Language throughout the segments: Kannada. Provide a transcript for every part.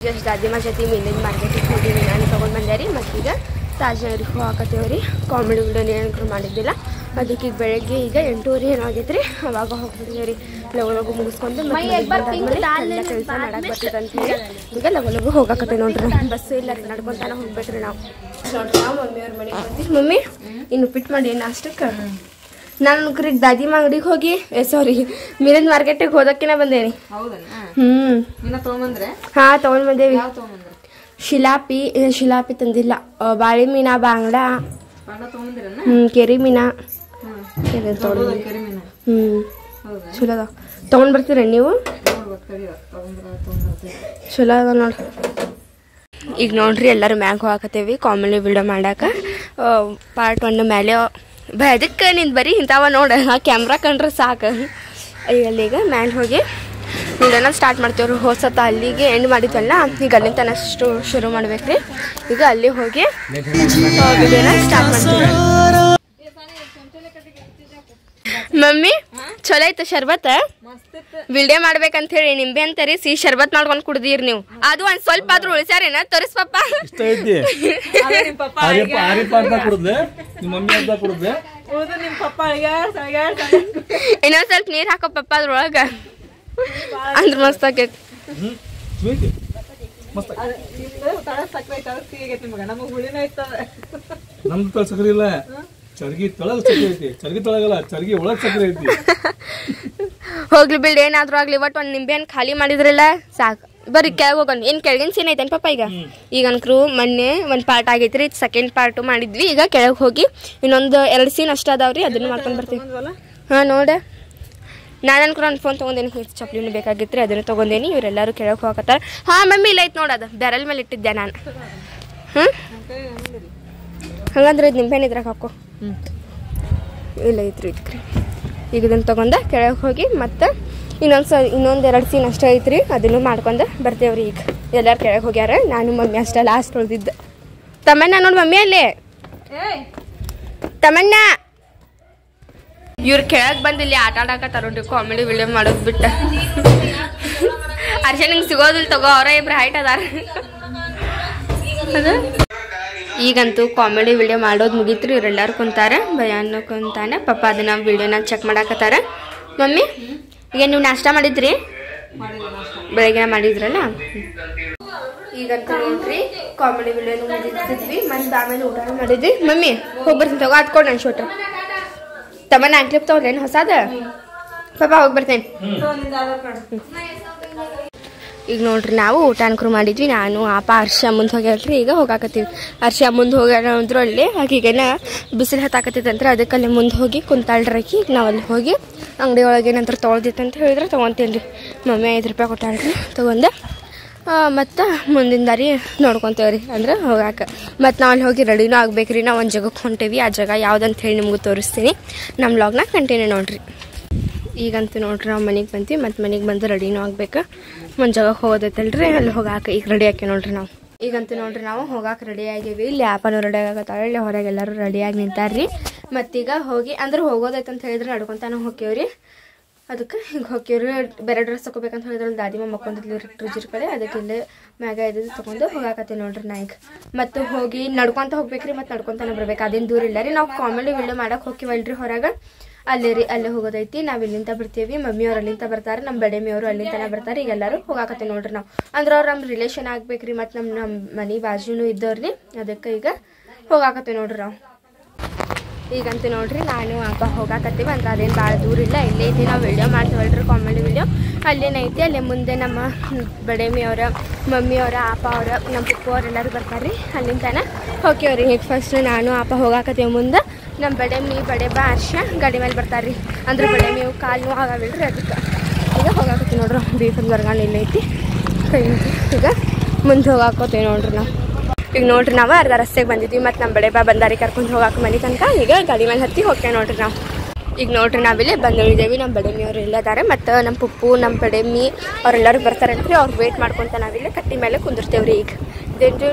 ಜಸ್ಟ್ ದಾದಿಮ ಜೊತೆ ಮೀನಿನ ಮಾರ್ಕೆಟಿಗೆ ಹೋಗಿ ನಾನು ತೊಗೊಂಡು ಬಂದೆ ಮತ್ತು ಈಗ ತಾಜ್ನಗರಿಗೆ ಹೋಗಾಕತ್ತೇವ್ರಿ. ಕಾಮಿಡಿ ವಿಡಿಯೋನ ಏನಂಕರು ಮಾಡಿದ್ದಿಲ್ಲ. ಅದಕ್ಕೆ ಈಗ ಬೆಳಗ್ಗೆ ಈಗ 8:30 ಏನೋ ಆಗೈತೆ ರೀ. ಅವಾಗ ಹೋಗ್ಬಿಟ್ಟಿದ್ದೀವಿ ರೀ. ಲಗು ಮುಗಿಸ್ಕೊಂಡು ಎಲ್ಲ ಕೆಲಸ ಮಾಡಕ್ಕೆ ಬರ್ತದೆ ಅಂತ ಹೇಳಿ ಈಗ ಲಗು ಹೋಗಾಕತ್ತೇವೆ ನೋಡ್ರಿ. ಬಸ್ ಇಲ್ಲ ರೀ, ನಡ್ಕೊತಾನೆ ಹೋಗ್ಬೇಕ್ರಿ ನಾವು. ನೋಡ್ರಿ ನಾವು ಮಮ್ಮಿಯವ್ರ ಮನೆಗೆ ಬಂದಿವಿ. ಮಮ್ಮಿ ಇನ್ನು ಪಿಟ್ ಮಾಡಿ ಏನು ಅಷ್ಟಕ್ಕೆ ನಾನು ಕ್ರೀಗ್ ದಾದಿಮ ಅಂಗಡಿಗೆ ಹೋಗಿ ಮೀನಿನ ಮಾರ್ಕೆಟಿಗೆ ಹೋದಕ್ಕಿನ ಬಂದೇನಿ. ಹಾ ತಗೊಂಡ್ ಬಂದೇವಿ. ಶಿಲಾಪಿ ತಂದಿಲ್ಲ. ಬಾಳಿ ಮೀನಾ, ಬಾಂಗ್ಡಾ, ಕೆರಿ ಮೀನಾ ಚಲೋ ಅದ. ತಗೊಂಡ್ ಬರ್ತೀರ ನೀವು? ಚಲೋ ಅದ ನೋಡ್ರಿ. ಈಗ ನೋಡ್ರಿ ಎಲ್ಲರೂ ಮ್ಯಾಗ ಹೋಗಾಕತ್ತೇವಿ ಕಾಮಿಡಿ ವಿಡಿಯೋ ಮಾಡಾಕ. ಪಾರ್ಟ್ 1 ಮೇಲೆ ಅದಕ್ಕೆ ನಿಂದು ಬರೀ ಇಂಥವ ನೋಡ ಕ್ಯಾಮ್ರಾ ಕಂಡ್ರೆ ಸಾಕು. ಅಲ್ಲಿಗ ಮ್ಯಾಲೆ ಹೋಗಿ ವಿಡಿಯೋನ ಸ್ಟಾರ್ಟ್ ಮಾಡ್ತೇವ್ರಿ. ಹೊಸತ ಅಲ್ಲಿಗೆ ಎಂಡ್ ಮಾಡಿದ್ವಲ್ಲ, ಈಗ ಅಲ್ಲಿಂದ ತನಷ್ಟು ಶುರು ಮಾಡ್ಬೇಕ್ರಿ. ಈಗ ಅಲ್ಲಿ ಹೋಗಿ ವಿಡಿಯೋನ ಸ್ಟಾರ್ಟ್ ಮಾಡ್ತೀವಿ. ಮಮ್ಮಿ ಚಲೋ ಐತ ಶರ್ಬತ್? ವಿಡಿಯೋ ಮಾಡ್ಬೇಕಂತ ಹೇಳಿ ನಿಂಬೆ ಅಂತಾರಿ ಸಿಹಿ ಶರ್ಬತ್ ಮಾಡ್ಕೊಂಡ್ ಕುಡ್ದಿರಿ ನೀವು. ಅದು ಒಂದ್ ಸ್ವಲ್ಪ ಆದ್ರೂ ಉಳಿಸ್ಯಾರೇನ? ತೋರಿಸ್ ಪಪ್ಪ. ಇನ್ನೊಂದ್ ಸ್ವಲ್ಪ ನೀರ್ ಹಾಕೋ ಪಪ್ಪ ಅದ್ರೊಳಗ, ಅಂದ್ರ ಮಸ್ತ್ ಆಕೈತಿ. ಹೋಗ್ಲಿ ಬಿಡ್, ಏನಾದ್ರು ಆಗ್ಲಿ ಒಟ್ ಒಂದ್ ನಿಂಬೆ ಹಣ್ಣು ಖಾಲಿ ಮಾಡಿದ್ರಲ್ಲ ಸಾಕು. ಬರ್ರಿ ಕೆಳಗೆ ಹೋಗೋಣ. ಏನ್ ಕೆಳಗಿನ ಸೀನ್ ಐತೇನ್ ಪಪ್ಪ? ಈಗ ಅನ್ಕರು ಮೊನ್ನೆ ಒಂದ್ ಪಾರ್ಟ್ ಆಗೈತ್ರಿ, ಸೆಕೆಂಡ್ ಪಾರ್ಟ್ ಮಾಡಿದ್ವಿ. ಈಗ ಕೆಳಗೆ ಹೋಗಿ ಇನ್ನೊಂದು 2 ಸೀನ್ ಅಷ್ಟ ಅದಾವ್ರಿ, ಅದನ್ನು ಮಾಡ್ಕೊಂಡ್ ಬರ್ತೀವಿ. ಹಾ ನೋಡ, ನಾನು ಅನ್ಕರು ಒಂದು ಫೋನ್ ತೊಗೊಂಡೇನಿ, ಚಪ್ಲಿನೂ ಬೇಕಾಗಿತ್ರಿ, ಅದನ್ನು ತೊಗೊಂಡೇನಿ. ಇವರೆಲ್ಲರೂ ಕೆಳಗೆ ಹೋಗತ್ತಾರ. ಹಾ ಮಮ್ಮಿ ಇಲ್ಲ ಐತ್ ನೋಡೋದು, ಬೆರಲ್ ಮೇಲೆ ಇಟ್ಟಿದ್ದೆ ನಾನು. ಹಂಗಂದ್ರೆ ಇದು ನಿಂಬೆಹಣ್ಣು ಇದ್ರಾಗ ಹಾಕೋ. ಇಲ್ಲ ಐತ್ರಿ ಇದಕ್ರಿ. ಈಗ ಇದನ್ನು ತೊಗೊಂಡ ಕೆಳಗೆ ಹೋಗಿ ಮತ್ತೆ ಇನ್ನೊಂದು 2 ಸೀನ್ ಅಷ್ಟೇ ಐತ್ರಿ, ಅದನ್ನು ಮಾಡ್ಕೊಂಡು ಬರ್ತೇವ್ರಿ. ಈಗ ಎಲ್ಲರೂ ಕೆಳಗೆ ಹೋಗ್ಯಾರ, ನಾನು ಮಮ್ಮಿ ಅಷ್ಟೇ ಲಾಸ್ಟ್ ಉಳ್ದಿದ್ದೆ. ತಮ್ಮಣ್ಣ ನೋಡಿ ಮಮ್ಮಿ ಅಲ್ಲೇ ತಮ್ಮಣ್ಣ. ಇವ್ರು ಕೆಳಗೆ ಬಂದು ಇಲ್ಲಿ ಆಟ ಆಡಕತ್ತಾರೋಡ್ರಿ, ಕಾಮಿಡಿ ವಿಡಿಯೋ ಮಾಡೋದು ಬಿಟ್ಟು. ಅರ್ಷ ನಿಂಗೆ ಸಿಗೋದಿಲ್ಲ ತಗೋ, ಅವರ ಇಬ್ರು ಹೈಟ್ ಅದಾರ. ಈಗಂತೂ ಕಾಮಿಡಿ ವಿಡಿಯೋ ಮಾಡೋದು ಮುಗೀತ್ರಿ. ಇವರೆಲ್ಲರೂ ಕುಂತಾರೆ, ಭಯಾನು ಕುಂತಾನೆ, ಪಪ್ಪ ಅದನ್ನ ವಿಡಿಯೋನ ಚೆಕ್ ಮಾಡಾಕತ್ತಾರ. ಮಮ್ಮಿ ಈಗ ನೀವು ನಾಷ್ಟ ಮಾಡಿದ್ರಿ? ಬೆಳಗ್ಗೆ ಮಾಡಿದ್ರಲ್ಲ. ಈಗಂತೂ ನೋಡ್ರಿ ಕಾಮಿಡಿ ವಿಡಿಯೋನು ಮುಗಿದ್ವಿ, ಮತ್ತೆ ಆಮೇಲೆ ಊಟ ಮಾಡಿದ್ವಿ. ಮಮ್ಮಿ ಹೋಗಿ ಬರ್ತೀನಿ ತಗೋ, ಹತ್ಕೊಂಡು ನನ್ನ ಶೂಟ್ರ್ ತಮ್ಮನ ಕ್ಲಿಪ್ ತಗೊಳ್ಳೇನು ಹೊಸಾದ? ಪಾಪ ಹೋಗಿ ಬರ್ತೇನೆ. ಈಗ ನೋಡ್ರಿ ನಾವು ಊಟ ಅನ್ಕರು ಮಾಡಿದ್ವಿ. ನಾನು ಅಪ್ಪ ಹರ್ಷ ಮುಂದೆ ಹೋಗ್ಯಾಳ್ರಿ. ಈಗ ಹೋಗಾಕತ್ತೀವಿ. ಹರ್ಷ ಮುಂದೆ ಹೋಗ್ಯಾರ ಅಂದ್ರು ಅಲ್ಲಿ ಆಕಿಗೇನ ಬಿಸಿಲು ಹತ್ತಾಕತ್ತೈತಂತ್ರ, ಅದಕ್ಕೆ ಅಲ್ಲಿ ಮುಂದೆ ಹೋಗಿ ಕುಂತಾಳ್ರಿ. ಈಗ ನಾವು ಅಲ್ಲಿ ಹೋಗಿ ಅಂಗಡಿ ಒಳಗೆ ಏನಂತ ತೊಗೊಳ್ದಿತ್ತಂತ ಹೇಳಿದ್ರೆ ತೊಗೊತೀನಿ ರೀ. ಮಮ್ಮಿ 5 ರೂಪಾಯಿ ಕೊಟ್ಟಾಳ್ರಿ, ತೊಗೊಂಡೆ. ಮತ್ತು ಮುಂದಿನ ದಾರಿ ನೋಡ್ಕೊತೇವ್ರಿ, ಅಂದ್ರೆ ಹೋಗಾಕ. ಮತ್ತು ನಾವು ಅಲ್ಲಿ ಹೋಗಿ ರೆಡಿನೂ ಆಗ್ಬೇಕ್ರಿ. ನಾವು ಒಂದು ಜಾಗಕ್ಕೆ ಹೊಂಟೇವಿ, ಆ ಜಾಗ ಯಾವುದಂತ ಹೇಳಿ ನಿಮಗೂ ತೋರಿಸ್ತೀನಿ. ನಮ್ಮ ವ್ಲಾಗ್ನ ಕಂಟಿನ್ಯೂ ನೋಡ್ರಿ. ಈಗಂತೂ ನೋಡ್ರಿ ನಾವು ಮನೆಗೆ ಬಂತೀವಿ, ಮತ್ತು ಮನೆಗೆ ಬಂದು ರೆಡಿನೂ ಆಗ್ಬೇಕು. ಒಂದು ಜಾಗಕ್ಕೆ ಹೋಗೋದೈತಲ್ರಿ, ಅಲ್ಲಿ ಹೋಗಾಕ ಈಗ ರೆಡಿ ಹಾಕಿ ನೋಡ್ರಿ ನಾವು. ಈಗಂತೂ ನೋಡ್ರಿ ನಾವು ಹೋಗಾಕ ರೆಡಿ ಆಗೀವಿ. ಇಲ್ಲಿ ಆಪನೂ ರೆಡಿ ಆಗತ್ತಾಳೆ, ಇಲ್ಲಿ ಹೊರಗೆ ಎಲ್ಲರೂ ರೆಡಿಯಾಗಿ ನಿಂತಾರ್ರಿ. ಮತ್ತೀಗ ಹೋಗಿ ಅಂದ್ರೆ ಹೋಗೋದೈತಂತ ಹೇಳಿದ್ರೆ ನಡ್ಕೊತಾನೆ ಹೋಗ್ಯವ್ರಿ. ಅದಕ್ಕೆ ಹಿಂಗೆ ಹೋಗ್ಯವ್ರಿ. ಬೇರೆ ಡ್ರೆಸ್ ತಗೋಬೇಕಂತ ಹೇಳಿದ್ರಲ್ಲಿ ದಾದಿಮ ಮಕ್ಕೊಂದಿದ್ಲು ಟ್ರಿಜರ್ ಕಡೆ, ಅದಕ್ಕೆ ಇಲ್ಲೇ ಮ್ಯಾಗ ಇದ್ದು ತೊಗೊಂಡು ಹೋಗಾಕತ್ತೀವಿ ನೋಡ್ರಿ ನಾ ಈಗ. ಮತ್ತು ಹೋಗಿ ನಡ್ಕೊತ ಹೋಗ್ಬೇಕ್ರಿ, ಮತ್ತು ನಡ್ಕೊತಾನೆ ಬರ್ಬೇಕು. ಅದೇನು ದೂರ ಇಲ್ಲ ರೀ. ನಾವು ಕಾಮಿಡಿ ವಿಡಿಯೋ ಮಾಡಕ್ಕೆ ಹೋಗ್ತೀವಲ್ರಿ ಹೊರಗೆ, ಅಲ್ಲೇ ರೀ, ಅಲ್ಲೇ ಹೋಗೋದೈತಿ. ನಾವು ಇಲ್ಲಿಂದ ಬರ್ತೀವಿ, ಮಮ್ಮಿಯವ್ರು ಅಲ್ಲಿಂದ ಬರ್ತಾರೆ, ನಮ್ಮ ಬಡೇಮಿಯವರು ಅಲ್ಲಿಂದನೇ ಬರ್ತಾರೆ. ಈಗ ಎಲ್ಲರೂ ಹೋಗಾಕತ್ತೀವಿ ನೋಡ್ರಿ ನಾವು. ಅಂದ್ರೆ ಅವ್ರು ನಮ್ಮ ರಿಲೇಷನ್ ಆಗ್ಬೇಕ್ರಿ, ಮತ್ತು ನಮ್ಮ ಮನೆ ಬಾಜುನು ಇದ್ದವ್ರಿ. ಅದಕ್ಕೆ ಈಗ ಹೋಗಾಕತ್ತೀವಿ ನೋಡ್ರಿ ನಾವು. ಈಗಂತೂ ನೋಡ್ರಿ ನಾನು ಅಪ್ಪ ಹೋಗಾಕತ್ತೀವಿ. ಅಂತ ಅದೇನು ಭಾಳ ದೂರ ಇಲ್ಲ, ಇಲ್ಲೇ ಐತಿ. ನಾವು ವಿಡಿಯೋ ಮಾಡ್ತೀವಲ್ರಿ ಕಾಮಿಡಿ ವಿಡಿಯೋ, ಅಲ್ಲೇನೈತಿ. ಅಲ್ಲೇ ಮುಂದೆ ನಮ್ಮ ಬಡೇಮಿಯವರ, ಮಮ್ಮಿಯವರ, ಅಪ್ಪ ಅವರ, ನಮ್ಮ ಪಪ್ಪು ಅವರೆಲ್ಲರೂ ಬರ್ತಾರೆ ರೀ. ಅಲ್ಲಿಂದನೇ ಹೋಗ್ಯವ್ರಿ. ಈಗ ಫಸ್ಟ್ ನಾನು ಅಪ್ಪ ಹೋಗಾಕತ್ತೀವಿ. ಮುಂದೆ ನಮ್ಮ ಬಡೇಬಾ ಹರ್ಷ ಗಾಡಿ ಮೇಲೆ ಬರ್ತಾರೆ ರೀ. ಅಂದ್ರೆ ಬಡೇಮಿಯವು ಕಾಲು ಆಗಾವಿಲ್ರಿ, ಅದಕ್ಕೆ ಈಗ ಹೋಗಾಕತ್ತೀವಿ ನೋಡ್ರಿ. ಬೀಫನ್ ಬರ್ಗಾಣ ಇಲ್ಲೈತಿ ಕೈ. ಈಗ ಮುಂದೆ ಹೋಗಾಕೋತೀವಿ ನೋಡ್ರಿ ನಾವು. ಈಗ ನೋಡ್ರಿ ನಾವು ಅರ್ಧ ರಸ್ತೆಗೆ ಬಂದಿದ್ವಿ, ಮತ್ತು ನಮ್ಮ ಬಡೇಬಾ ಬಂದಾರಿ ಕರ್ಕೊಂಡು ಹೋಗಾಕ ಮನೆ ತನಕ. ಈಗ ಗಾಡಿ ಮೇಲೆ ಹತ್ತಿ ಹೋಗ್ತೇವೆ ನೋಡ್ರಿ ನಾವು. ಈಗ ನೋಡ್ರಿ ನಾವಿಲ್ಲೇ ಬಂದಿದ್ದೇವೆ. ನಮ್ಮ ಬಡೇಮಿಯವರು ಇಲ್ಲದಾರೆ, ಮತ್ತು ನಮ್ಮ ಪಪ್ಪು, ನಮ್ಮ ಬಡೇಮಿ ಅವರೆಲ್ಲರೂ ಬರ್ತಾರಂತ್ರಿ. ಅವ್ರು ವೇಟ್ ಮಾಡ್ಕೊತ ನಾವಿಲ್ಲೇ ಕಟ್ಟಿ ಮೇಲೆ ಕುಂದಿರ್ತೇವ್ರಿ. ಈಗ ಇದೇನು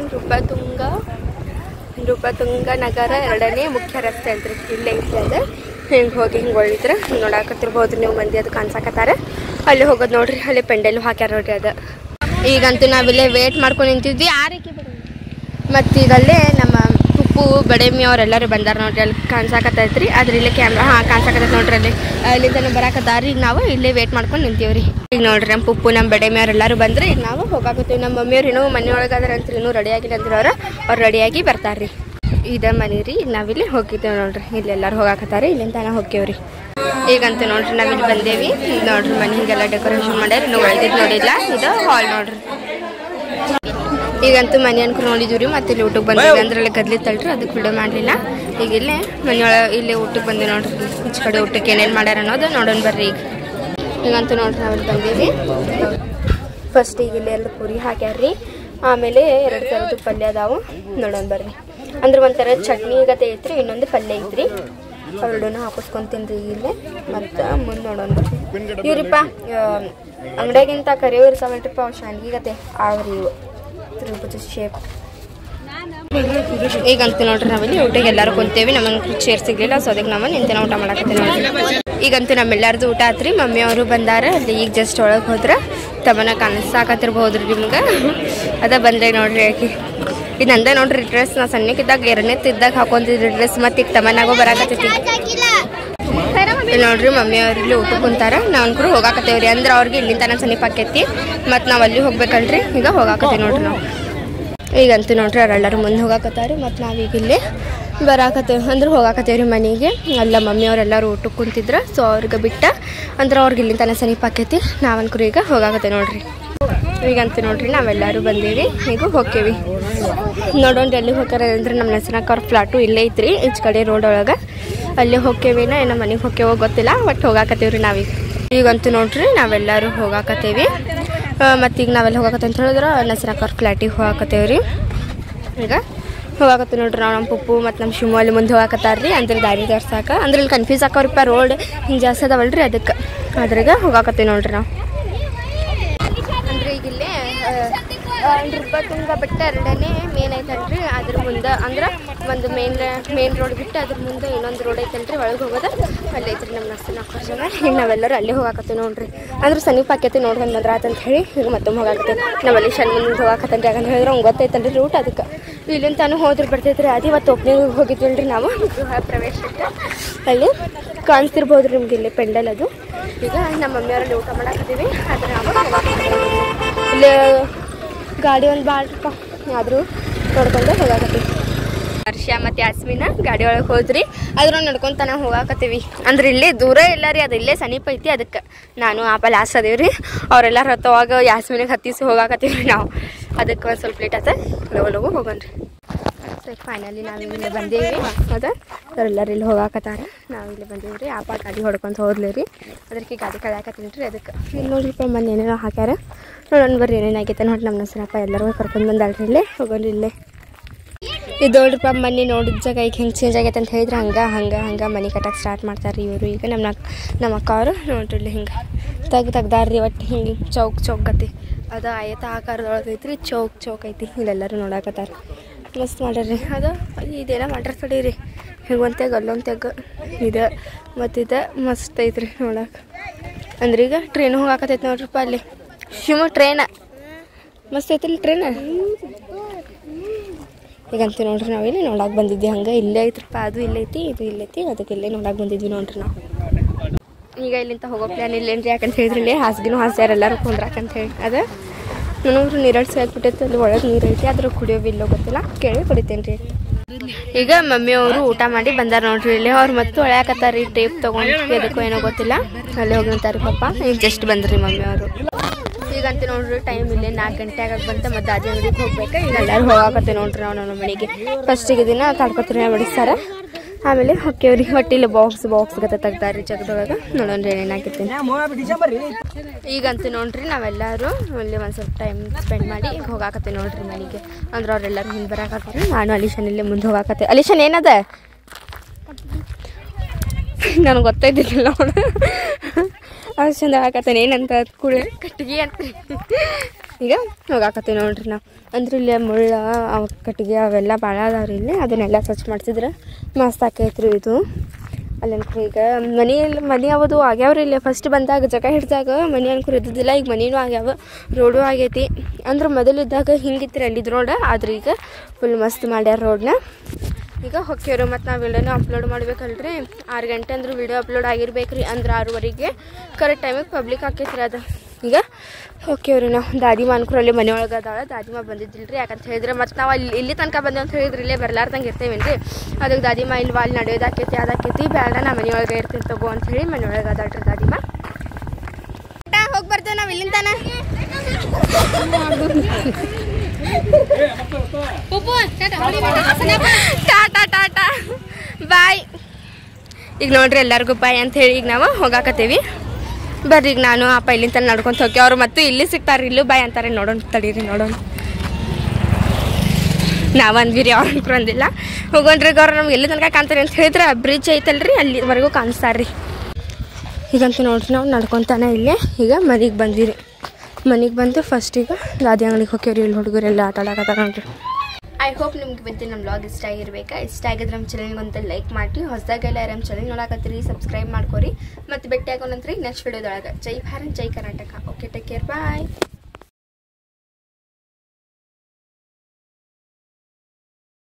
ನೃಪತುಂಗ ನಗರ 2ನೇ ಮುಖ್ಯ ರಸ್ತೆ ಅಂತ್ರಿ, ಇಲ್ಲೇ ಐತಿ ಅದು. ಹಿಂಗೆ ಹೋಗಿ ಹಿಂಗೆ ಒಳ್ಳಿದ್ರೆ ನೋಡಾಕತ್ತಿರ್ಬೋದು ನೀವು, ಮಂದಿ ಅದು ಕಾಣ್ಸಾಕತ್ತಾರೆ. ಅಲ್ಲಿ ಹೋಗೋದು ನೋಡ್ರಿ. ಅಲ್ಲಿ ಪೆಂಡೆಲು ಹಾಕ್ಯಾರ ನೋಡ್ರಿ. ಅದು ಈಗಂತೂ ನಾವಿಲ್ಲೇ ವೇಟ್ ಮಾಡ್ಕೊಂಡು ನಿಂತಿದ್ವಿ ಮತ್ತು ಈಗಲ್ಲೇ ನಮ್ಮ ಪುಪ್ಪು ಬಡೇಮಿ ಅವರೆಲ್ಲರೂ ಬಂದಾರ ನೋಡ್ರಿ. ಅಲ್ಲಿ ಕಾಣಿಸಾಕತ್ತೈತ್ರಿ, ಆದ್ರೆ ಇಲ್ಲೇ ಕ್ಯಾಮ್ರಾ ಕಾಣಿಸಾಕತ್ತೈತೆ ನೋಡ್ರಿ. ಅಲ್ಲಿಂದ ಬರಾಕತ್ತಾರ. ಈಗ ನಾವು ಇಲ್ಲೇ ವೇಟ್ ಮಾಡ್ಕೊಂಡು ನಿಂತೀವ್ರಿ. ಈಗ ನೋಡ್ರಿ ನಮ್ಮ ಪುಪ್ಪು ನಮ್ಮ ಬಡೇಮಿ ಅವರೆಲ್ಲರೂ ಬಂದ್ರೆ ಈಗ ನಾವು ಹೋಗಾಕತ್ತೀವಿ. ನಮ್ಮ ಮಮ್ಮಿಯವ್ರು ಇನ್ನೂ ಮನೆಯೊಳಗಾದ್ರ ಅಂತ ಇನ್ನೂ ರೆಡಿ ಆಗಿಲ್ಲ ಅಂದ್ರೆ ಅವ್ರು ರೆಡಿಯಾಗಿ ಬರ್ತಾರ್ರಿ. ಇದ ಮನೆ ರೀ. ಈಗ ನಾವಿಲ್ಲಿ ಹೋಗಿದ್ದೇವೆ ನೋಡ್ರಿ. ಇಲ್ಲೆಲ್ಲರೂ ಹೋಗಾಕತ್ತಾರೆ. ಇಲ್ಲಿಂದ ನಾವು ಹೋಗ್ತೇವ್ರಿ. ಈಗಂತೂ ನೋಡ್ರಿ ನಾವಿಲ್ಲಿ ಬಂದೇವಿ. ನೋಡ್ರಿ ಮನೆ ಹಿಂಗೆಲ್ಲ ಡೆಕೋರೇಷನ್ ಮಾಡ್ಯಾರ. ಇನ್ನೂ ಒಳಗಿದ್ದು ನೋಡಿಲ್ಲ. ಇದು ಹಾಲ್ ನೋಡ್ರಿ. ಈಗಂತೂ ಮನೆ ಅನ್ಕೊಂಡು ನೋಡಿದ್ವಿ ರೀ. ಮತ್ತೆ ಇಲ್ಲಿ ಊಟಕ್ಕೆ ಬಂದಿವಿ ಅಂದ್ರೆ ಅಲ್ಲಿ ಗದ್ಲಿತ್ತಲ್ರಿ, ಅದಕ್ಕೆ ವಿಡಿಯೋ ಮಾಡಲಿಲ್ಲ. ಈಗ ಇಲ್ಲೇ ಮನೆಯೊಳಗೆ ಇಲ್ಲೇ ಊಟಕ್ಕೆ ಬಂದೆ ನೋಡ್ರಿ. ಈಚ ಕಡೆ ಊಟಕ್ಕೆ ಏನೇನು ಮಾಡ್ಯಾರ ಅನ್ನೋದು ನೋಡೋಣ ಬರ್ರಿ. ಈಗಂತೂ ನೋಡ್ರಿ ನಾವಿಲ್ಲಿ ಬಂದೀವಿ. ಫಸ್ಟ್ ಈಗ ಇಲ್ಲಿ ಎಲ್ಲ ಪೂರಿ ಹಾಕ್ಯಾರ್ರಿ. ಆಮೇಲೆ 2 ಥರದ್ದು ಪಲ್ಯ ಅದಾವು, ನೋಡೋಣ ಬರ್ರಿ. ಅಂದ್ರೆ ಒಂಥರ ಚಟ್ನಿ ಗತೆ ಐತ್ರಿ, ಇನ್ನೊಂದು ಪಲ್ಯ ಐತ್ರಿ. ಎರಡೂ ಹಾಕಿಸ್ಕೊಂತೀನಿ ಇಲ್ಲೇ. ಮತ್ತು ಮುಂದೆ ನೋಡೋಣ ಬರ್ರಿ. ಇವ್ರಿಪ್ಪ ಅಂಗಡಿಯಾಗಿಂತ ಕರಿಯೋ ಇರ್ತಾವಲ್ರಿಪ್ಪ, ಅವು ಶಾನ್ಗಿ ಗತೆ ಅವ್ರಿ ಇವು ತಿರುಪತಿ ಶೇಪ್. ಈಗಂತೂ ನೋಡ್ರಿ ನಾವಿಲ್ಲಿ ಊಟಕ್ಕೆ ಎಲ್ಲರೂ ಕುಂತೇವಿ. ನಮಗೆ ಚೇರ್ ಸಿಗ್ಲಿಲ್ಲ, ಸೊ ಅದಕ್ಕೆ ನಾವು ನಿಂತೇನೆ ಊಟ ಮಾಡಕತ್ತೀವಿ ನೋಡ್ರಿ. ಈಗಂತೂ ನಮ್ಮೆಲ್ಲರದು ಊಟ ಆತ್ರಿ. ಮಮ್ಮಿ ಅವರು ಬಂದಾರ. ಅಲ್ಲಿ ಈಗ ಜಸ್ಟ್ ಒಳಗೆ ಹೋದ್ರೆ ತಮ್ಮನ ಕಾಣಿಸಾಕತ್ತಿರ್ಬೋದ್ರಿ ನಿಮ್ಗೆ. ಅದ ಬಂದ್ರೆ ನೋಡ್ರಿ ಆಕಿ. ಇದು ನಂದೇ ನೋಡ್ರಿ ಡ್ರೆಸ್. ನಾ ಸಣ್ಣಕ್ಕಿದ್ದಾಗ 2ನೇ ಇದ್ದಾಗ ಹಾಕೊಂತಿದ್ರಿ ಡ್ರೆಸ್. ಮತ್ತೆ ಈಗ ತಮ್ಮನಾಗೋ ಬರಾಕತ್ತೈತಿ ನೋಡ್ರಿ. ಮಮ್ಮಿ ಅವ್ರಲ್ಲಿ ಊಟ ಕುಂತಾರ. ನಾವು ಕೂಡ ಹೋಗಾಕತ್ತೇವ್ರಿ. ಅಂದ್ರೆ ಅವ್ರಿಗೆ ಇಲ್ಲಿ ತನ ಸಮೀಪ ಆಕೈತಿ. ಮತ್ತು ನಾವು ಅಲ್ಲಿ ಹೋಗ್ಬೇಕಲ್ರಿ. ಈಗ ಹೋಗಾಕತ್ತೇವಿ ನೋಡ್ರಿ ನಾವು. ಈಗಂತೂ ನೋಡ್ರಿ ಅವರೆಲ್ಲರೂ ಮುಂದೆ ಹೋಗಾಕತ್ತಾರೆ. ಮತ್ತು ನಾವೀಗ ಇಲ್ಲಿ ಬರಾಕತ್ತೇವೆ ಅಂದ್ರೆ ಹೋಗಾಕತ್ತೇವ್ರಿ ಮನೆಗೆ. ಅಲ್ಲ ಮಮ್ಮಿ ಅವರೆಲ್ಲರೂ ಊಟಕ್ಕೆ ಕುಂತಿದ್ರು, ಸೊ ಅವ್ರಿಗೆ ಬಿಟ್ಟ ಅಂದ್ರೆ ಅವ್ರಿಗೆ ಇಲ್ಲಿ ತನ ಸಮೀಪ ಆಕೈತಿ. ನಾವನ್ಕರು ಈಗ ಹೋಗಾಕತ್ತೇವೆ ನೋಡ್ರಿ. ಈಗಂತೂ ನೋಡ್ರಿ ನಾವೆಲ್ಲರೂ ಬಂದೀವಿ. ಈಗ ಹೋಗ್ತೇವಿ ನೋಡೋಣ ಎಲ್ಲಿ ಹೋಗ್ತಾರೆ ಅಂದ್ರೆ ನಮ್ಮ ನಸನಕ್ಕ ಅವ್ರ ಫ್ಲಾಟು ಇಲ್ಲೇ ಐತ್ರಿ, ಈಚ ಕಡೆ ರೋಡ್ ಒಳಗೆ. ಅಲ್ಲಿ ಹೋಗ್ತೇವಿನ ಏನೋ ಮನೆಗೆ ಹೋಗ್ತೇವೋ ಗೊತ್ತಿಲ್ಲ, ಬಟ್ ಹೋಗಾಕತ್ತೇವ್ರಿ ನಾವೀಗ. ಈಗಂತೂ ನೋಡ್ರಿ ನಾವೆಲ್ಲರೂ ಹೋಗಾಕತ್ತೇವಿ. ಮತ್ತೀಗ ನಾವೆಲ್ಲ ಹೋಗಾಕತ್ತೇವೆ ಅಂತ ಹೇಳಿದ್ರೆ ನಸನಕ್ಕ ಅವ್ರ ಫ್ಲಾಟಿಗೆ ಹೋಗಾಕತ್ತೇವ್ರಿ. ಈಗ ಹೋಗಾಕತ್ತೀವಿ ನೋಡ್ರಿ. ನಾವು ನಮ್ಮ ಪುಪ್ಪು ಮತ್ತು ನಮ್ಮ ಶಿಮು ಅಲ್ಲಿ ಮುಂದೆ ಹೋಗಾಕತ್ತಾರ್ರಿ. ಅಂದ್ರೆ ದಾರಿ ತೋರ್ಸಾಕ. ಅಂದ್ರೆ ಇಲ್ಲಿ ಕನ್ಫ್ಯೂಸ್ ಆಕವ್ರಿಪ್ಪ, ರೋಡ್ ಹಿಂಗೆ ಜಾಸ್ತಿ ಅದಾವಲ್ರಿ, ಅದಕ್ಕೆ ಅದ್ರಾಗ ಹೋಗಾಕತ್ತೀವಿ ನೋಡ್ರಿ ನಾವು. ಅಂದ್ರೆ ಈಗ ಇಲ್ಲೇ ನೃಪತುಂಗ ಬೆಟ್ಟ 2ನೇ ಮೇನ್ ಐತಲ್ರಿ. ಅದ್ರ ಮುಂದೆ ಅಂದ್ರೆ ಒಂದು ಮೇನ್ ರೋಡ್ ಬಿಟ್ಟು ಅದ್ರ ಮುಂದೆ ಇನ್ನೊಂದು ರೋಡ್ ಐತಲ್ರಿ, ಒಳಗೆ ಹೋಗೋದು ಅಲ್ಲಿ ಐತ್ರಿ ನಮ್ಮ ನಸನಕ್ಕ ಜನ. ಈಗ ನಾವೆಲ್ಲರೂ ಅಲ್ಲೇ ಹೋಗಾಕತ್ತೀವಿ ನೋಡ್ರಿ. ಅಂದ್ರೆ ಸಮೀಪ ಆಕೈತಿ ನೋಡ್ಕೊಂಡು ಬಂದ್ರ ಅಂತ ಹೇಳಿ ಈಗ ಮತ್ತೊಮ್ಮೆ ಹೋಗಾಕತ್ತೀವಿ. ನಾವಲ್ಲಿ ಮುಂದೆ ಹೋಗಾಕತ್ತೇನ್ರಿ. ಯಾಕಂತ ಹೇಳಿದ್ರೆ ಅವ್ನು ಗೊತ್ತೈತಲ್ರಿ ರೂಟ್, ಅದಕ್ಕೆ ಇಲ್ಲಿಂದ ತಾನು ಹೋದ್ರೆ ಬರ್ತೈತ್ರಿ. ಅದು ಇವತ್ತು ಓಪನಿಂಗ್ ಹೋಗಿದ್ವಿಲ್ರಿ ನಾವು ಗೃಹ ಪ್ರವೇಶಕ್ಕೆ. ಅಲ್ಲಿ ಕಾಣಿಸ್ತಿರ್ಬೋದ್ರಿ ನಿಮ್ಗೆ ಇಲ್ಲಿ ಪೆಂಡಲ್ ಅದು. ಈಗ ನಮ್ಮ ಮಮ್ಮಿಯವರಲ್ಲಿ ಊಟ ಮಾಡಾಕತ್ತೀವಿ. ಆದರೆ ನಾವು ಇಲ್ಲಿ ಗಾಡಿ ಒಂದು ಬಾಳ್ರಪ್ಪ, ಆದರೂ ನೋಡ್ಕೊಂಡು ಹೋಗಾಕತ್ತೀವಿ. ಹರ್ಷ ಮತ್ತು ಯಾಸ್ಮಿನ ಗಾಡಿ ಒಳಗೆ ಹೋದ್ರಿ. ಆದ್ರೂ ನಡ್ಕೊತಾನೆ ಹೋಗಾಕತ್ತೀವಿ. ಅಂದ್ರೆ ಇಲ್ಲೇ ದೂರ ಇಲ್ಲ ರೀ, ಅದು ಇಲ್ಲೇ ಸಮೀಪ ಐತಿ. ಅದಕ್ಕೆ ನಾನು ಆಪ ಲಾಸ್ಟ್ ಅದೇವಿ ರೀ. ಅವರೆಲ್ಲರೂ ಹತ್ತುವಾಗ ಯಾಸ್ಮಿನಿಗೆ ಹತ್ತಿಸಿ ಹೋಗಾಕತ್ತೀವಿ ರೀ ನಾವು. ಅದಕ್ಕೆ ಒಂದು ಸ್ವಲ್ಪ ಲೇಟ್ ಆತ, ಲಗು ಹೋಗೋಣ್ರಿ. ಫೈನಲಿ ನಾವು ಇಲ್ಲಿ ಬಂದೇವಿ. ಹೌದಾ, ಅವರೆಲ್ಲರೂ ಇಲ್ಲಿ ಹೋಗಾಕತ್ತಾರ. ನಾವು ಇಲ್ಲಿ ಬಂದೇವಿ ರೀ. ಆಪ ಗಾಡಿ ಹೊಡ್ಕೊಂತ ಹೋದ್ಲಿ ರೀ. ಅದಕ್ಕೆ ಗಾಡಿ ಕಳ್ಯಾಕತ್ತೀನಿ ರೀ. ಅದಕ್ಕೆ ಇಲ್ಲಿ ನೋಡ್ರಿಪ್ಪ ಮೊನ್ನೆ ಏನೇನೋ ಹಾಕ್ಯಾರ. ನೋಡೋಣ ಬರ್ರಿ ಏನೇನಾಗೈತೆ ನೋಡಿ. ನಮ್ಮ ನಸರಪ್ಪ ಎಲ್ಲರೂ ಕರ್ಕೊಂಡು ಬಂದಾಳ್ರಿ. ಇಲ್ಲೇ ಹೋಗೋಣ. ಇಲ್ಲೇ ಇದು ನೋಡ್ರಿಪ್ಪ ಮೊನ್ನೆ ನೋಡಿದ ಜಾಗ ಈಗ ಹೆಂಗೆ ಚೇಂಜ್ ಆಗೈತೆ ಅಂತ ಹೇಳಿದ್ರೆ ಹಂಗೆ ಮನೆ ಕಟ್ಟಕ್ಕೆ ಸ್ಟಾರ್ಟ್ ಮಾಡ್ತಾರೆ ರೀ ಇವರು. ಈಗ ನಮ್ಮ ಅಕ್ಕ ಅವರು ನೋಡ್ರಿ ಇಲ್ಲಿ ಹಿಂಗೆ ತೆಗ್ದಾರ್ರಿ. ಒಟ್ಟು ಹಿಂಗೆ ಚೌಕ್ ಗತಿ ಅದು ಆಯತ ಆಕಾರದೊಳಗೈತ್ರಿ. ಚೌಕ್ ಐತಿ. ಇಲ್ಲೆಲ್ಲರೂ ನೋಡಾಕತ್ತಾರ. ಮಸ್ತ್ ಮಾಡ್ಯಾರ್ರಿ. ಅದು ಇದೇನೋ ಮಾಡ್ಯಾರ ತಡೀರಿ. ಹಿಂಗೊಂತೆಗೆ ಅಲ್ಲೊಂತೆಗೆ ಇದು ಮತ್ತು ಇದು ಮಸ್ತ್ ಐತ್ರಿ ನೋಡಕ್ಕೆ. ಅಂದ್ರೆ ಈಗ ಟ್ರೈನ್ ಹೋಗಾಕತ್ತೈತಿ ನೋಡ್ರಿಪ್ಪ ಅಲ್ಲಿ. ಶಿವ ಟ್ರೈನ ಮಸ್ತ್ ಐತಿಲ್ಲ ಟ್ರೈನ. ಈಗಂತೂ ನೋಡ್ರಿ ನಾವಿಲ್ಲಿ ನೋಡಕ್ಕೆ ಬಂದಿದ್ವಿ. ಹಂಗೆ ಇಲ್ಲೇ ಐತ್ರಪ್ಪ, ಅದು ಇಲ್ಲೈತಿ, ಇದು ಇಲ್ಲೈತಿ. ಅದಕ್ಕೆ ಇಲ್ಲೇ ನೋಡಕ್ಕೆ ಬಂದಿದ್ವಿ ನೋಡ್ರಿ ನಾವು. ಈಗ ಇಲ್ಲಿಂದ ಹೋಗೋ ಪ್ಲ್ಯಾನ್ ಇಲ್ಲೇನ್ರಿ. ಯಾಕಂತ ಹೇಳಿದ್ರೆ ಇಲ್ಲಿ ಹಾಸಿಗೆನೂ ಹಾಸ್ಯಾರ ಎಲ್ಲರೂ ಕುಂದ್ರಾಕಂತ ಹೇಳಿ. ಅದು ನನಗೂ ನೀರಡ್ಸಿ ಹಾಕ್ಬಿಟ್ಟೈತೆ. ಅಲ್ಲಿ ಒಳಗೆ ನೀರು ಐತಿ, ಅದ್ರ ಕುಡಿಯೋ ಬಿಲ್ಲೋ ಗೊತ್ತಿಲ್ಲ, ಕೇಳಿ ಕುಡಿತೇನೆ ರೀ. ಈಗ ಮಮ್ಮಿ ಅವರು ಊಟ ಮಾಡಿ ಬಂದಾರ ನೋಡ್ರಿ. ಇಲ್ಲಿ ಅವ್ರು ಮತ್ತು ಹೊಳ್ಯಾಕತ್ತಾರ ರೀ. ಟೇಪ್ ತೊಗೊಂಡು ಅದಕ್ಕೂ ಏನೋ ಗೊತ್ತಿಲ್ಲ. ಅಲ್ಲೇ ಹೋಗಿರ್ತಾರೆ ಪಾಪ. ಈಗ ಜಸ್ಟ್ ಬಂದ್ರಿ ಮಮ್ಮಿ ಅವರು. ಈಗಂತ ನೋಡ್ರಿ ಟೈಮ್ ಇಲ್ಲೇ 4 ಗಂಟೆ ಆಗಕ್ಕೆ ಬಂತ. ಮತ್ತು ಅದೇ ಅಂಗಡಿಗೆ ಹೋಗ್ಬೇಕು. ಈಗ ಎಲ್ಲರೂ ಹೋಗಾಕತ್ತೆ ನೋಡ್ರಿ. ನಾವು ನಮ್ಮ ಮನೆಗೆ ಫಸ್ಟಿಗೆ ದಿನ ತಾಡ್ಕೊತೀರಿ ಬಡಿಸ್ತಾರ. ಆಮೇಲೆ ಹೊಕ್ಕೇವ್ರಿ. ಒಟ್ಟಿಲ್ಲಿ ಬಾಕ್ಸ್ ಗತ ತೆಗ್ದಾರಿ ಜಗದೊಳಗೆ. ನೋಡೋಣ ಏನೇನಾಗಿತ್ತು. ಈಗಂತೂ ನೋಡ್ರಿ ನಾವೆಲ್ಲರೂ ಅಲ್ಲಿ ಒಂದು ಸ್ವಲ್ಪ ಟೈಮ್ ಸ್ಪೆಂಡ್ ಮಾಡಿ ಈಗ ಹೋಗಾಕತ್ತೆ ನೋಡ್ರಿ ಮನೆಗೆ. ಅಂದ್ರೆ ಅವ್ರೆಲ್ಲರೂ ಹಿಂದೆ ಬರಾಕತ್ತಾರೆ. ನಾನು ಅಲಿಶನ್ ಇಲ್ಲೇ ಮುಂದೆ ಹೋಗಾಕತ್ತೆ. ಅಲಿಶನ್ ಏನದ ನನಗೆ ಗೊತ್ತಾಯ್ತಿದ್ದಿಲ್ಲ ನೋಡು. ಅಷ್ಟು ಚಂದ ಹಾಕತ್ತೇನೆ ಏನಂತ ಕೂಡ ಕಟ್ಟಿಗೆ ಅಂತ. ಈಗ ಹೋಗಾಕತ್ತೀವಿ ನೋಡ್ರಿ ನಾವು. ಅಂದ್ರೆ ಇಲ್ಲಿ ಮುಳ್ಳ ಕಟ್ಟಿಗೆ ಅವೆಲ್ಲ ಭಾಳ ಅದಾವ್ರಿ ಇಲ್ಲಿ. ಅದನ್ನೆಲ್ಲ ಸ್ವಚ್ಛ ಮಾಡ್ತಿದ್ರೆ ಮಸ್ತ್ ಆಕೈತ್ರಿ ಇದು. ಅಲ್ಲಿ ಅನ್ಕೂರ ಈಗ ಮನೆ ಅವದು ಆಗ್ಯಾವ್ರಿ ಇಲ್ಲಿ ಫಸ್ಟ್ ಬಂದಾಗ ಜಾಗ ಹಿಡ್ದಾಗ ಮನೆ ಅನ್ಕೂರ ಇದ್ದಿದ್ದಿಲ್ಲ. ಈಗ ಮನೆಯೂ ಆಗ್ಯಾವ, ರೋಡು ಆಗೈತಿ. ಅಂದ್ರೆ ಮೊದಲಿದ್ದಾಗ ಹಿಂಗಿತ್ತು ಅಲ್ಲಿದ್ದು ರೋಡ್, ಆದ್ರೆ ಈಗ ಫುಲ್ ಮಸ್ತ್ ಮಾಡ್ಯಾರ ರೋಡ್ನ. ಈಗ ಹೊಕ್ಕಿವ್ರಿ ಮತ್ತು ನಾವು ವಿಡಿಯೋನ ಅಪ್ಲೋಡ್ ಮಾಡ್ಬೇಕಲ್ರಿ. 6 ಗಂಟೆ ಅಂದ್ರೆ ವಿಡಿಯೋ ಅಪ್ಲೋಡ್ ಆಗಿರ್ಬೇಕು ರೀ. ಅಂದ್ರೆ 6:15 ಕರೆಕ್ಟ್ ಟೈಮಿಗೆ ಪಬ್ಲಿಕ್ ಆಕೈತ್ರಿ ಅದು. ಈಗ ಹೋಗ್ಯವ್ರಿ ನಾವು. ದಾದಿಮ ಅನ್ಕೂರಲ್ಲಿ ಮನೆಯೊಳಗೆ ಅದಾಳ. ದಾದಿಮ ಬಂದಿದ್ದಿಲ್ಲ ರೀ, ಯಾಕಂತ ಹೇಳಿದ್ರೆ ಮತ್ತು ನಾವು ಇಲ್ಲಿ ತನಕ ಬಂದೇವೆ ಅಂತ ಹೇಳಿದ್ರೆ ಇಲ್ಲೇ ಬರ್ಲಾರ್ದಂಗೆ ಇರ್ತೇವೇನು ರೀ. ಅದಕ್ಕೆ ದಾದಿಮ ಇಲ್ಲಿ ಅಲ್ಲಿ ನಡೆಯೋದಾಕೈತಿ ಅದಾಕೈತಿ, ಬೇಡ ನಾ ಮನೆಯೊಳಗೆ ಇರ್ತೀನಿ ತಗೋ ಅಂತ ಹೇಳಿ ಮನೆಯೊಳಗೆ ಅದಾಳ್ರಿ ದಾದಿಮ. ಹೋಗಿ ಬರ್ತೇವೆ ನಾವು ಇಲ್ಲಿಂದಾನ. ಟಾಟಾ ಟಾಟಾ ಬಾಯ್. ಈಗ ನೋಡ್ರಿ ಎಲ್ಲರಿಗೂ ಬಾಯ್ ಅಂತ ಹೇಳಿ ಈಗ ನಾವು ಹೋಗಾಕತ್ತೀವಿ. ಬರ್ರಿ ಈಗ ನಾನು ಅಪ್ಪ ಇಲ್ಲಿಂದ ನಡ್ಕೊಂತ ಹೋಗಿ ಅವ್ರು ಮತ್ತು ಇಲ್ಲಿ ಸಿಗ್ತಾರೆ, ಇಲ್ಲೂ ಬಾಯ್ ಅಂತಾರೆ. ನೋಡೋಣ ತಡೀರಿ ನೋಡೋಣ. ನಾವಂದ್ವಿ ರೀ, ಅವ್ರು ಅನ್ಕೊಂಡಿಲ್ಲ. ಹೋಗೋಣ್ರಿ ಅವ್ರು ನಮ್ಗೆ ಎಲ್ಲಿ ತನಕ ಕಾಣ್ತಾರೆ ಅಂತ ಹೇಳಿದ್ರೆ ಬ್ರಿಡ್ಜ್ ಐತಲ್ರಿ ಅಲ್ಲಿವರೆಗೂ ಕಾಣಿಸ್ತಾರ್ರಿ. ಈಗಂತೂ ನೋಡ್ರಿ ನಾವು ನಡ್ಕೊತಾನೆ ಇಲ್ಲೇ ಈಗ ಮನೆಗೆ ಬಂದಿರಿ. ಮನೆಗೆ ಬಂದು ಫಸ್ಟ್ ಈಗ ದಾದಿ ಅಂಗಡಿಗೆ ಹೋಗ್ಯವ್ರಿ. ಇಲ್ಲಿ ಹುಡುಗರೆಲ್ಲ ಆಟ ಆಡಕತ್ತಾರ ನೋಡ್ರಿ. ಐ ಹೋಪ್ ನಿಮ್ಗೆ ಬಂದು ನಮ್ಮ ವ್ಲಾಗ್ ಇಷ್ಟ ಆಗಿರ್ಬೇಕಾ. ಇಷ್ಟ ಆಗಿದ್ರೆ ನಮ್ಮ ಚಾನಲ್ಗೆ ಒಂದು ಲೈಕ್ ಮಾಡಿ. ಹೊಸದಾಗೆಲ್ಲ ನಮ್ಮ ಚಾನಲ್ ನೋಡಕತ್ತೀರಿ, ಸಬ್ಸ್ಕ್ರೈಬ್ ಮಾಡ್ಕೊರಿ. ಮತ್ತು ಭೇಟಿ ಆಗೋಣಂತ್ರಿ ನೆಕ್ಸ್ಟ್ ವಿಡಿಯೋದೊಳಗೆ. ಜೈ ಭಾರತ್, ಜೈ ಕರ್ನಾಟಕ. ಓಕೆ, ಟೇಕ್ ಕೇರ್, ಬಾಯ್.